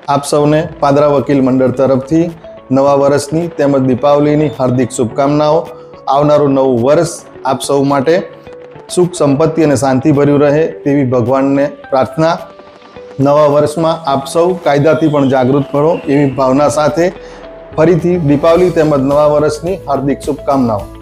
आप सौने पादरा वकील मंडल तरफथी नवा वर्षनी तेमज दीपावलीनी हार्दिक शुभकामनाओं। आवनारू नवुं वर्ष आप सौ माटे सुख संपत्ति और शांति भर्यु रहे तेवी भगवान ने प्रार्थना। नवा वर्ष में आप सौ कायदाथी पण जागृत बनो एवी भावना साथे फरीथी दीपावली तेमज नवा वर्षनी हार्दिक शुभकामनाओं।